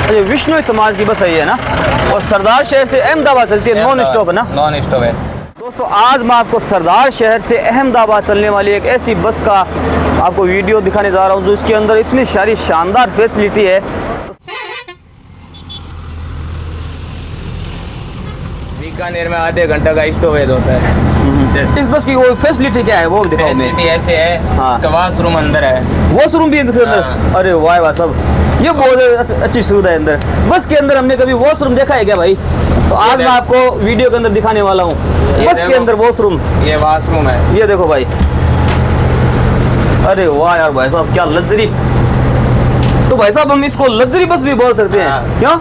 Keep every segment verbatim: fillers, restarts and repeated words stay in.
अच्छा, विष्णु समाज की बस है ये ना, और सरदार शहर से अहमदाबाद चलती है, नॉन स्टॉप है ना? नॉन स्टॉप है। दोस्तों आज मैं आपको सरदार शहर से अहमदाबाद चलने वाली एक ऐसी बस का आपको वीडियो दिखाने जा रहा हूँ जो इसके अंदर इतनी सारी शानदार फैसिलिटी है। बीकानेर में आधे घंटे का स्टॉपेज होता है। इस बस की वो फैसिलिटी क्या है वो दिखाओ। फैसिलिटी ऐसे है, हाँ। वॉशरूम अंदर है। वॉशरूम भी अंदर? हाँ। अरे वाह वाह, सब ये बहुत अच्छी सुविधा है अंदर। बस के अंदर हमने कभी वॉशरूम देखा है क्या भाई? तो आज मैं आपको वीडियो के अंदर दिखाने वाला हूँ बस के अंदर वॉशरूम। ये वॉशरूम है, ये देखो भाई। अरे वाह यार भाई साहब, क्या लग्जरी। तो भाई साहब हम इसको लग्जरी बस भी बोल सकते हैं। हाँ। क्यों?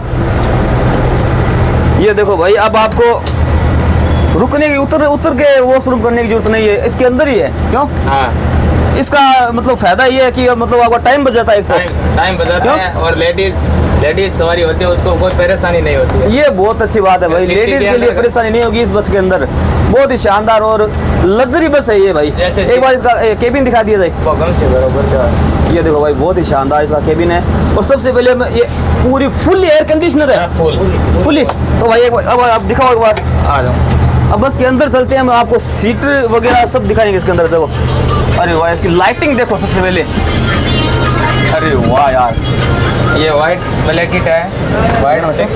ये देखो भाई, अब आपको रुकने की उतर उतर के वॉशरूम करने की जरूरत नहीं है, इसके अंदर ही है। क्यों? हाँ। इसका मतलब फायदा ये है कि मतलब आपका टाइम बच जाता है। एक तो टाइम बच जाता है, और लेडीज लेडीज सवारी होती है उसको कोई परेशानी नहीं होती है। ये बहुत अच्छी बात है भाई, लेडीज के लिए परेशानी नहीं होगी इस बस के अंदर। बहुत ही शानदार और लग्जरी बस है ये भाई। एक बार इसका केबिन दिखा दिया जाए। ये देखो भाई, बहुत ही शानदार इसका केबिन है। और सबसे पहले ये पूरी फुल एयर कंडीशनर है। Full fully. तो भाई एक बार अब आप दिखाओ एक बार। आ जाओ, अब बस के अंदर चलते हैं, हम आपको सीट वगैरह सब दिखाएंगे इसके अंदर। देखो, अरे वाह, इसकी लाइटिंग देखो सबसे पहले। अरे वाह यार, ये वाइट ब्लैक किट है। वाइट से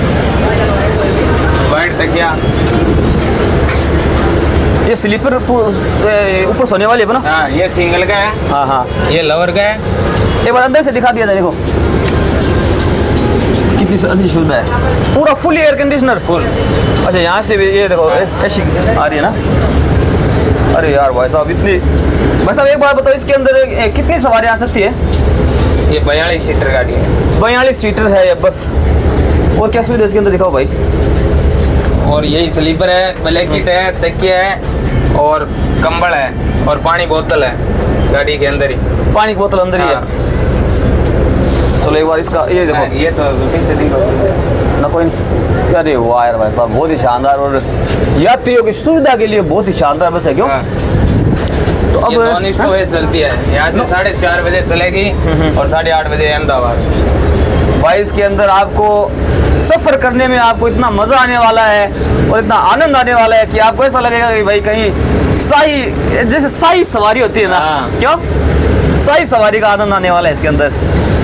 वाइट तकिया। ये स्लीपर ऊपर सोने वाली है ना? हाँ, ये सिंगल का है। हाँ हाँ, ये लोअर का है। एक बार अंदर से दिखा दिया जाए। देखो कितनी अच्छी सुविधा है, पूरा फुल एयर कंडीशनर। फुल। अच्छा, यहाँ से भी ये देखो ऐसी आ रही है ना। अरे यार भाई साहब, इतनी भाई साहब एक बार बताओ, इसके अंदर कितनी सवारी आ सकती है? ये बयालीस सीटर गाड़ी है। बयालीस सीटर है ये बस। और क्या सुविधा इसके अंदर दिखाओ भाई। और यही स्लीपर है, ब्लैंकेट है, तकिया है, और कंबल है, और पानी बोतल है गाड़ी के अंदर ही। पानी की बोतल अंदर ही है। चलो एक बार इसका ये देखो। ये तो पीछे देखो ना कोई। अरे वाह यार भाई साहब, बहुत ही शानदार और यात्रियों की सुविधा के लिए बहुत ही शानदार बस है। क्यों? तो अब नॉन स्टॉप चलती है, यहाँ से साढ़े चार बजे चलेगी और साढ़े आठ बजे अहमदाबाद। भाई इसके अंदर आपको सफर करने में आपको इतना मजा आने वाला है और इतना आनंद आने वाला है कि आपको ऐसा लगेगा कि भाई कहीं शाही, जैसे शाही सवारी होती है ना। क्यों? शाही सवारी का आनंद आने वाला है इसके अंदर।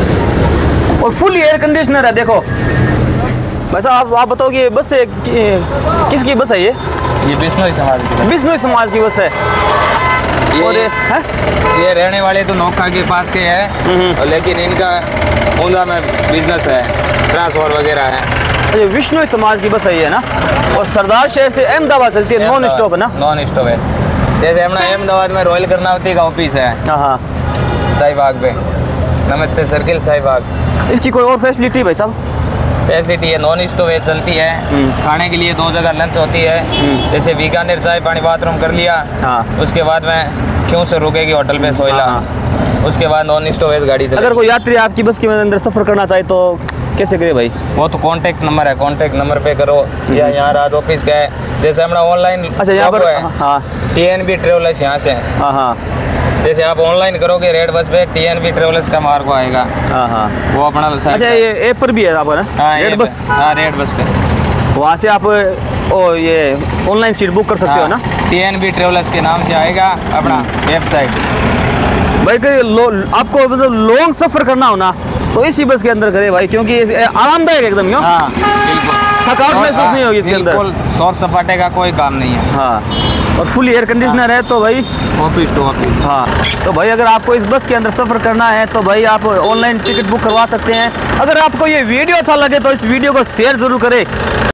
और फुल एयर कंडीशनर है। देखो भाई साहब, आप, आप बताओ कि बस है कि, किसकी बस है ये? ये बिश्नोई समाज की। बिश्नोई समाज की बस है। ये, और ये, ये रहने वाले तो नौखा के पास के हैं, लेकिन इनका ऊंधा में बिजनेस है, ट्रांसपोर्ट वगैरह है। अच्छा, विष्णु समाज की बस है ये ना, और सरदार शहर से अहमदाबाद चलती है, नॉन स्टॉप है ना? नॉन स्टॉप है। जैसे हमने अहमदाबाद में रॉयल कर्नावती का ऑफिस है। हाँ, शाहीबाग पे। नमस्ते सर्किल शाहीबाग। इसकी कोई और फैसिलिटी भाई साहब? फैसिलिटी है, नॉन स्टॉप चलती है। खाने के लिए दो जगह लंच होती है। जैसे बीकानेर चाय पानी बाथरूम कर लिया। हाँ। उसके बाद में क्यों से रुकेगी होटल पे सोइला। हाँ। उसके बाद नॉन स्टॉप गाड़ी चलेगी। अगर कोई यात्री आपकी बस के अंदर सफर करना चाहे तो कैसे करे भाई? वो तो कांटेक्ट नंबर है, कांटेक्ट नंबर पे करो, या यहाँ रात ऑफिस का है। जैसे हमारा ऑनलाइन। अच्छा, यहाँ पर है। हाँ, टी एन बी ट्रेवल्स यहाँ से। हाँ हाँ, जैसे आप ऑनलाइन करोगे रेड बस पे टी एन बी ट्रेवल्स का मार्ग आएगा। हाँ हाँ, वो अपना। अच्छा, ये ऐप पर भी है आपका ना? हाँ, रेड बस। हाँ, रेड बस पे वहाँ से आप ओ ये ऑनलाइन सीट बुक कर सकते हाँ, हो ना? टी एन बी ट्रेवल्स के नाम से आएगा अपना वेबसाइट। भाई कहीं आपको मतलब लॉन्ग सफर करना हो ना तो इसी बस के अंदर करे भाई, क्योंकि आरामदायक एकदम। क्यों? हाँ, बिल्कुल। थकावट महसूस नहीं होगी इसके अंदर। शोर सपाटे का कोई काम नहीं है। हाँ, और फुल एयर कंडीशनर है तो भाई ऑफिस टू ऑफिस। हाँ, तो भाई अगर आपको इस बस के अंदर सफर करना है तो भाई आप ऑनलाइन टिकट बुक करवा सकते हैं। अगर आपको ये वीडियो अच्छा लगे तो इस वीडियो को शेयर जरूर करें।